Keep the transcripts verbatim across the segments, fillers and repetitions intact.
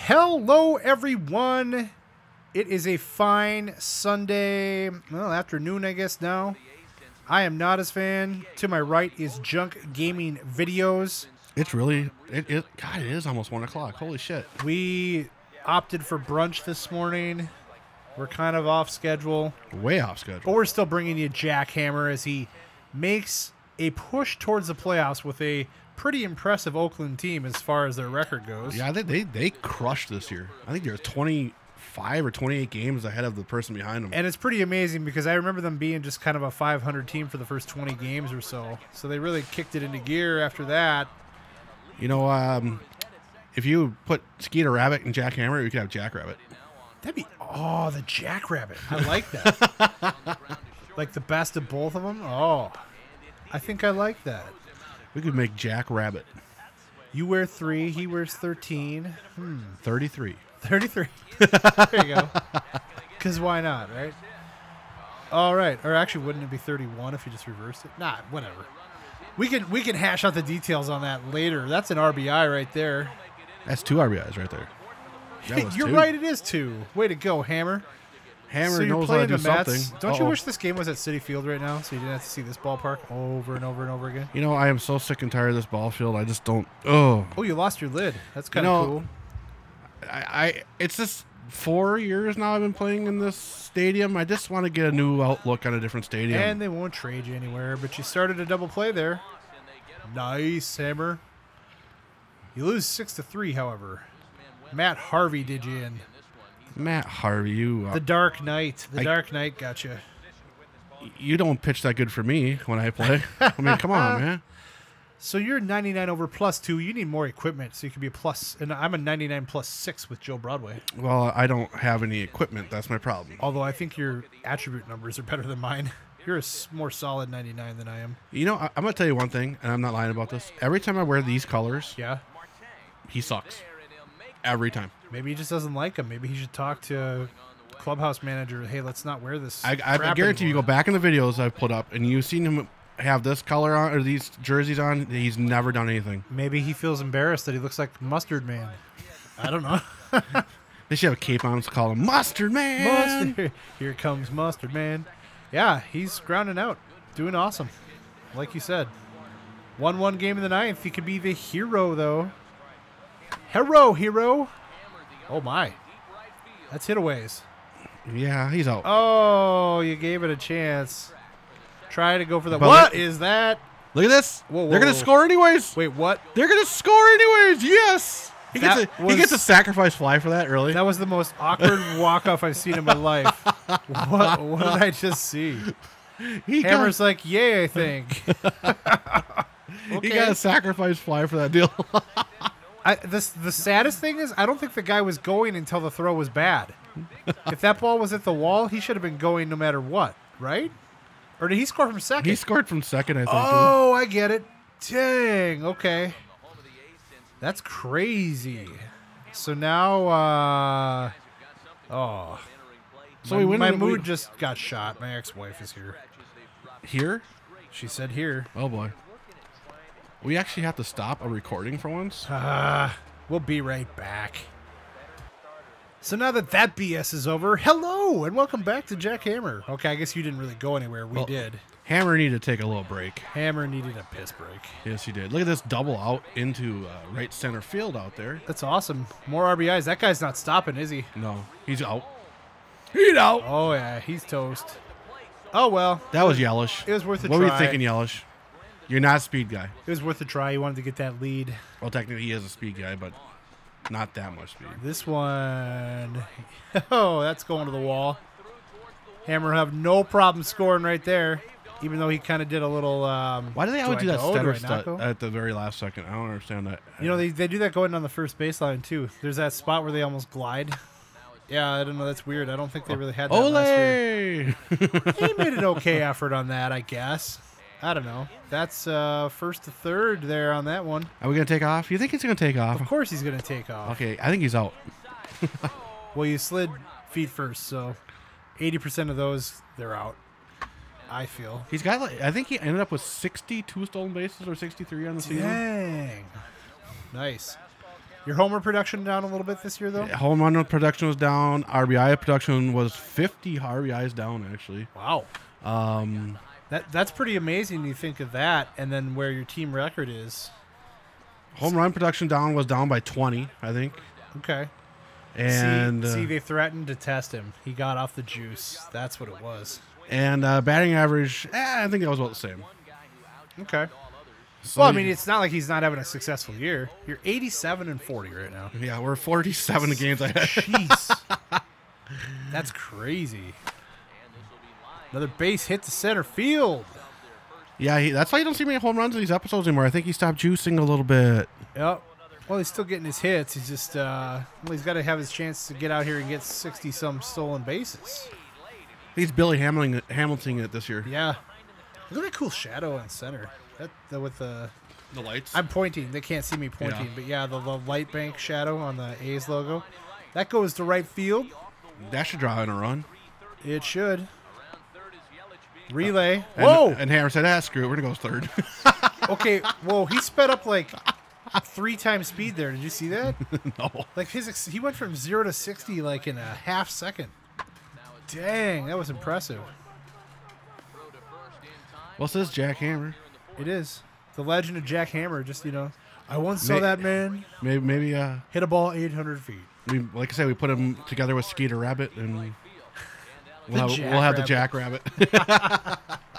Hello, everyone. It is a fine Sunday, well, afternoon, I guess now. I am Not As Fan. To my right is Junk Gaming Videos. It's really, it, it, God, it is almost one o'clock. Holy shit. We opted for brunch this morning. We're kind of off schedule. Way off schedule. But we're still bringing you Jack Hammer as he makes a push towards the playoffs with a pretty impressive Oakland team as far as their record goes. Yeah, they, they, they crushed this year. I think they're twenty-five or twenty-eight games ahead of the person behind them. And it's pretty amazing because I remember them being just kind of a five hundred team for the first twenty games or so. So they really kicked it into gear after that. You know, um, if you put Skeeter Rabbit and Jack Hammer, you could have Jack Rabbit. That'd be, oh, the Jackrabbit. I like that. Like the best of both of them? Oh, I think I like that. We could make Jack Rabbit. You wear three, he wears thirteen. Hmm. thirty-three. thirty-three. There you go. Because why not, right? All right. Or actually, wouldn't it be thirty-one if you just reversed it? Nah, whatever. We can, we can hash out the details on that later. That's an R B I right there. That's two R B Is right there. That was You're two. right, it is two. Way to go, Hammer. Hammer So you're knows how to playing do the Mets. something. Don't you Uh-oh. wish this game was at Citi Field right now so you didn't have to see this ballpark over and over and over again? You know, I am so sick and tired of this ball field. I just don't. Oh, Oh, you lost your lid. That's kind You of know, cool. I, I. It's just four years now I've been playing in this stadium. I just want to get a new outlook on a different stadium. And they won't trade you anywhere, but you started a double play there. Nice, Hammer. You lose six to three, however. Matt Harvey did you in. Matt Harvey, you uh, The Dark Knight. The I- Dark Knight got you. you don't pitch that good for me when I play. I mean, come on, man. So you're ninety-nine over plus two. You need more equipment so you can be a plus. And I'm a ninety-nine plus six with Joe Broadway. Well, I don't have any equipment. That's my problem. Although I think your attribute numbers are better than mine. You're a s- more solid ninety-nine than I am. You know, I, I'm gonna tell you one thing, and I'm not lying about this. Every time I wear these colors, Yeah. he sucks. Every time. Maybe he just doesn't like him. Maybe he should talk to clubhouse manager. Hey, let's not wear this. I, I crap guarantee you, anymore. go back in the videos I've put up, and you've seen him have this color on or these jerseys on. He's never done anything. Maybe he feels embarrassed that he looks like Mustard Man. I don't know. They should have a cape on him to call him Mustard Man. Mustard. Here comes Mustard Man. Yeah, he's grounding out. Doing awesome. Like you said. one one game in the ninth. He could be the hero, though. Hero, hero. Oh, my. That's hitaways. Yeah, he's out. Oh, you gave it a chance. Try to go for the... But What look- is that? Look at this. Whoa, whoa, They're gonna whoa. score anyways. Wait, what? They're gonna score anyways. Yes. He gets That a was- he gets a sacrifice fly for that. Really? That was the most awkward walk-off I've seen in my life. What, what did I just see? he Hammer's got, like, yay, I think. he Okay. got a sacrifice fly for that deal. I, this, the saddest thing is, I don't think the guy was going until the throw was bad. If that ball was at the wall, he should have been going no matter what, right? Or did he score from second? He scored from second, I think. oh, I get it. Dang, okay. That's crazy. So now, uh, oh. So my, we win my and we- mood just got shot. My ex-wife is here. too. Here. She said here. Oh boy. We actually have to stop a recording for once. Uh, we'll be right back. So now that that B S is over, hello and welcome back to Jack Hammer. Okay, I guess you didn't really go anywhere. We Well- did. Hammer needed to take a little break. Hammer needed a piss break. Yes, he did. Look at this double out into uh, right center field out there. That's awesome. More R B Is. That guy's not stopping, is he? No, he's out. He's out. Oh, yeah, he's toast. Oh, well. That was yellowish. It was worth a What were try. you thinking, yellowish? You're not a speed guy. It was worth a try. He wanted to get that lead. Well, technically, he is a speed guy, but not that much speed. This one. Oh, that's going to the wall. Hammer have no problem scoring right there, even though he kind of did a little. Um, Why do they always I do that go? Do I stutter not stut go? at the very last second? I don't understand that. You know, they, they do that going on the first baseline, too. There's that spot where they almost glide. Yeah, I don't know. That's weird. I don't think they really had that last year. Ole! He made an okay effort on that, I guess. I don't know. That's uh, first to third there on that one. Are we going to take off? You think he's going to take off? Of course he's going to take off. Okay, I think he's out. Well, you slid feet first, so eighty percent of those, they're out. I feel. He's got, like, I think he ended up with sixty-two stolen bases or sixty-three on the season. Dang. Nice. Your homer production down a little bit this year, though? Home run production was down. R B I production was fifty R B Is down, actually. Wow. Um, That That's pretty amazing. You think of that, and then where your team record is. home run production down was down by twenty, I think. Okay. And see, uh, see, they threatened to test him. He got off the juice. That's what it was. and uh, batting average, eh, I think that was about the same. Okay. So, Well, I mean, it's not like he's not having a successful year. You're eighty-seven and forty right now. yeah, we're forty-seven games ahead. Jeez. That's crazy. Another base hit to center field. Yeah, he, that's why you don't see many home runs in these episodes anymore. I think he stopped juicing a little bit. Yep. Well, he's still getting his hits. He's just, uh, well, he's got to have his chance to get out here and get sixty-some stolen bases. He's Billy Hamilton, Hamilton it this year. Yeah. Look at that cool shadow in center. That the, with the The lights. I'm pointing. They can't see me pointing, Yeah. but yeah, the, the light bank shadow on the A's logo. That goes to right field. That should draw in a run. It should. Relay. And, Whoa. And Hammer said, ah, screw it. We're going to go third. Okay. Whoa. He sped up like three times speed there. Did you see that? No. Like his, ex- he went from zero to sixty like in a half second. Dang, that was impressive. What's this, Jack Hammer? It is the legend of Jack Hammer. Just you know, I once saw May- that man Maybe, maybe uh, hit a ball eight hundred feet. we like I said, we put him together with Skeeter Rabbit, and we'll The have, Jack we'll have the Rabbit. Jack Rabbit.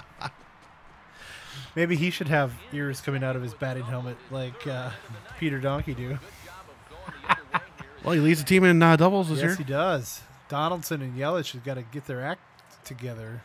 Maybe he should have ears coming out of his batting helmet like uh, Peter Donkey do. Well, he leads the team in uh, doubles this Yes, year. he does. Donaldson and Yelich have got to get their act together.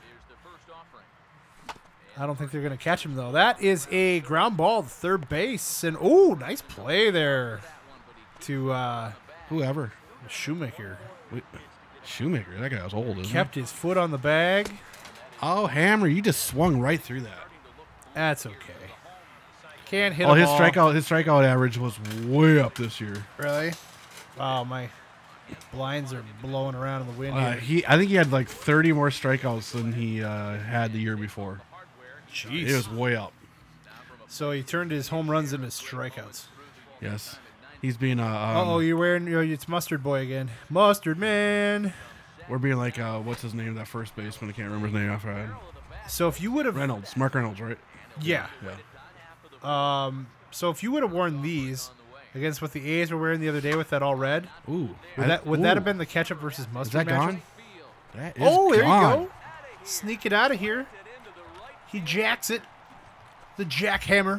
I don't think they're going to catch him, though. That is a ground ball to third base. And, oh, nice play there to uh, Whoever. Shoemaker. We, Shoemaker, that guy was old, isn't Kept his foot on the bag. he? Oh, Hammer, you just swung right through that. That's okay. Can't hit Oh, a his ball. strikeout, his strikeout average was way up this year. Really? Wow, my blinds are blowing around in the wind Uh, here. he, I think he had like thirty more strikeouts than he uh, had the year before. Jeez. It was way up. So he turned his home runs into strikeouts. Yes, he's being uh, um, oh, you're wearing you're, it's Mustard Boy again. Mustard Man. we're being like uh, what's his name? That first baseman, I can't remember his name off right. So if you would have, Reynolds, Mark Reynolds, right? yeah. Yeah. Um. So if you would have worn these against what the A's were wearing the other day with that all red, Ooh, would I- that would ooh. that have been the ketchup versus Is mustard that matchup? gone? That is Oh, there gone. you go. Sneak it out of here. He jacks it. The jackhammer.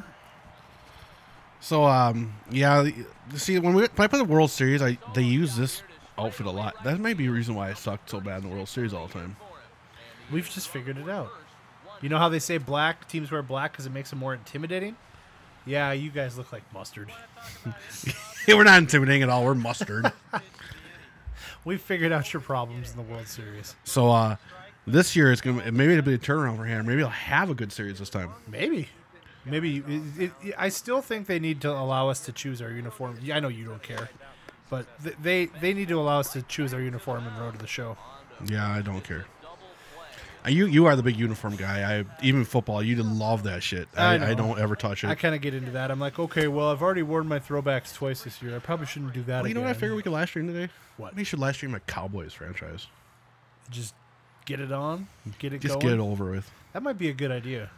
So um, yeah, the- see when we when I play the World Series, I they use this outfit a lot. That may be a reason why I sucked so bad in the World Series all the time. We've just figured it out. You know how they say black teams wear black because it makes them more intimidating? Yeah, you guys look like mustard. We're not intimidating at all. We're mustard. We've figured out your problems in the World Series. So uh, this year it's gonna maybe it'll be a turnaround for him. Maybe he'll have a good series this time. Maybe. Maybe. It, it, I still think they need to allow us to choose our uniform. Yeah, I know you don't care. But th- they, they need to allow us to choose our uniform and road to the show. Yeah, I don't care. Uh, You you are the big uniform guy. I even football. You love that shit. I I, know. I don't ever touch it. I kind of get into that. I'm like, okay, well, I've already worn my throwbacks twice this year. I probably shouldn't do that Well, you know again. what I figured we could live stream today? What? We should live stream a Cowboys franchise. Just get it on, get it Just going. get it over with. That might be a good idea.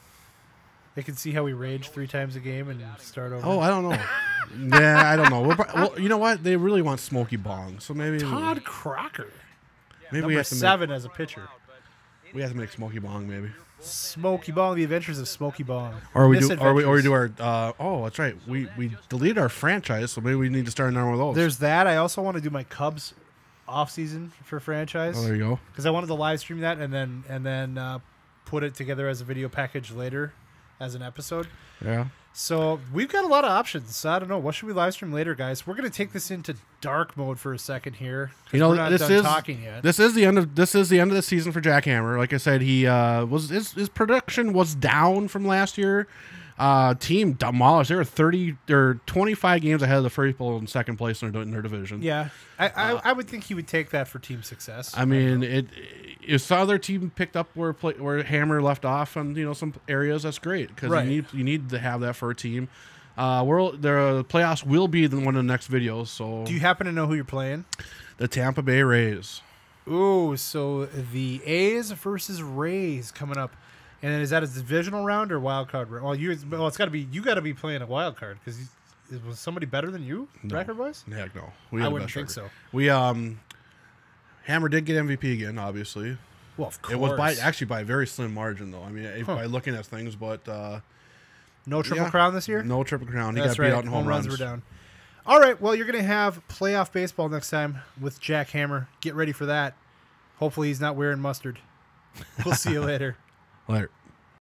They can see how we rage three times a game and start over. Oh, I don't know. Nah, I don't know. We're, pro- well, you know what? They really want Smokey Bong, so maybe Todd Crocker, maybe number we have to seven as a pitcher. make we have to make Smokey Bong maybe. Smokey Bong, The Adventures of Smokey Bong. Or we do, or we, or we Misadventures. do our. Uh, oh, that's right. We we deleted our franchise, so maybe we need to start another one of those. There's that. I also want to do my Cubs off season for franchise oh, there you go. because I wanted to live stream that and then and then uh, put it together as a video package later as an episode. Yeah. So we've got a lot of options. I don't know. What should we live stream later, guys? We're going to take this into dark mode for a second here. 'Cause You know, we're not this done is talking yet. this is the end of this is the end of the season for Jack Hammer. Like I said, he uh, was his, his production was down from last year. Uh, team demolished. They were thirty or twenty-five games ahead of the first people in second place in their, in their division. Yeah, I, I I would think he would take that for team success. I mean, it if some other team picked up where play, where Hammer left off on you know some areas, that's great because Right. you need you need to have that for a team. Uh, world the playoffs will be the, one of the next videos. So Do you happen to know who you're playing? the Tampa Bay Rays. Ooh, so the A's versus Rays coming up, and then is that a divisional round or wild card? Well, you well, it's got to be you got to be playing a wild card because was somebody better than you No. record wise? Heck no. We I had the wouldn't best think record. so. We um, Hammer did get M V P again, obviously. Well, of course. It was by actually by a very slim margin, though. I mean, if, Huh. by looking at things, but uh, no triple yeah. crown this year. no triple crown. He That's got right. beat out in home, runs. were down. All right. Well, you're going to have playoff baseball next time with Jack Hammer. Get ready for that. Hopefully, he's not wearing mustard. We'll see you later. Later.